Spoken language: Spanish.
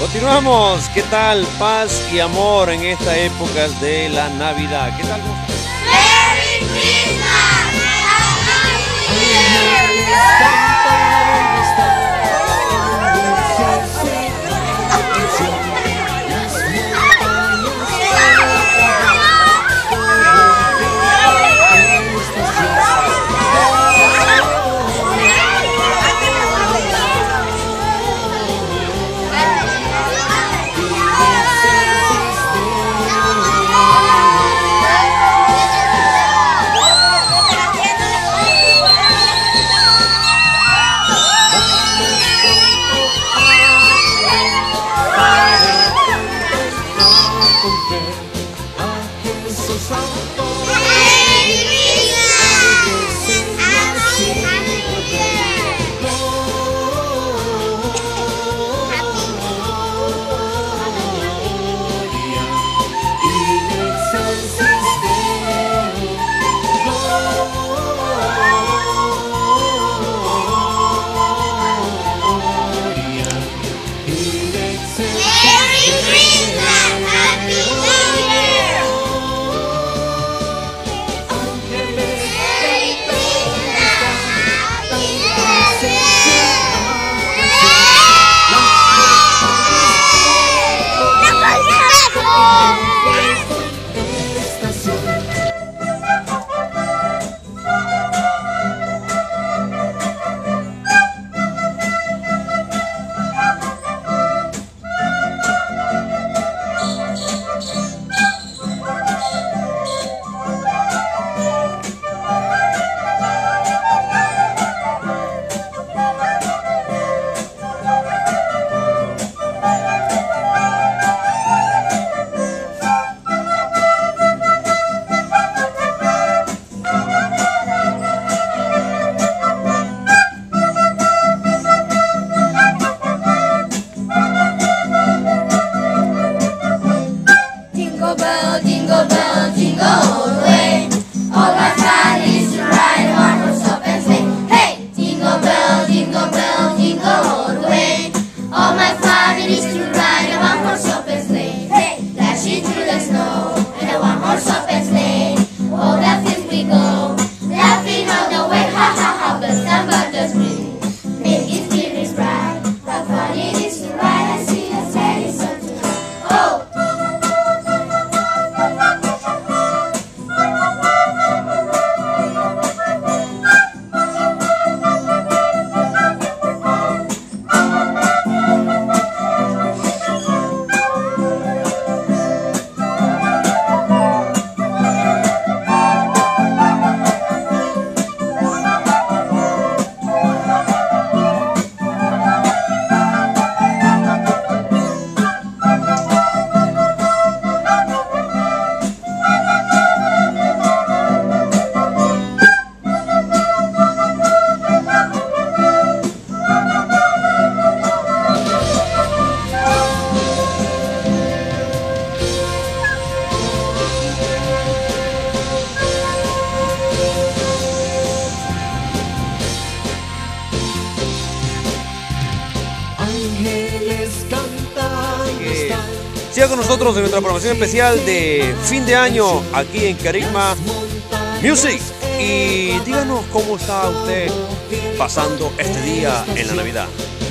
Continuamos, ¿qué tal? Paz y amor en esta época de la Navidad. ¿Qué tal? ¡Merry Christmas! ¡Happy New Year! Jingle bell, jingle all the way. All my fun is to ride a one-horse open sleigh. Hey! Jingle bell, jingle all the way. All my fun it is to ride a one-horse open sleigh. Hey! Dashing through the snow in a one-horse open sleigh. All the fields we go, laughing all the way. Ha ha ha! But somebody scream, making spirits bright. How fun it is to ride and sing a sleigh song tonight. Oh! Siga con nosotros en nuestra programación especial de fin de año aquí en Carisma Music y díganos cómo está usted pasando este día en la Navidad.